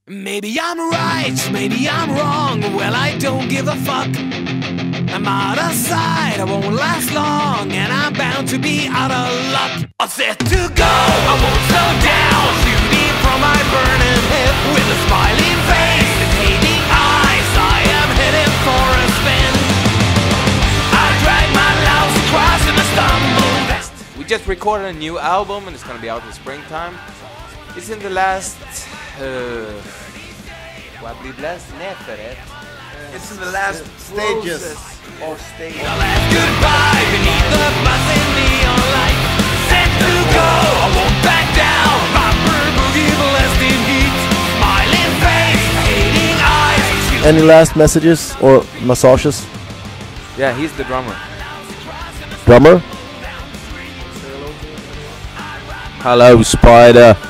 Maybe I'm right, maybe I'm wrong. Well, I don't give a fuck. I'm out of sight, I won't last long, and I'm bound to be out of luck. I'm set to go, I won't slow down, shooting from my burning hip with a smiling face and hating eyes. I am headed for a spin. I drag my louse across and I stumble. We just recorded a new album and it's gonna be out in springtime. It's in the last It's in the last stages or stage. The last goodbye beneath the buzzing neon light. Set to go, I won't back down. Bumper boogie blasting heat. Smiling face, hating eyes. Any last messages or massages? Yeah, he's the drummer. Drummer? Hello, Spider.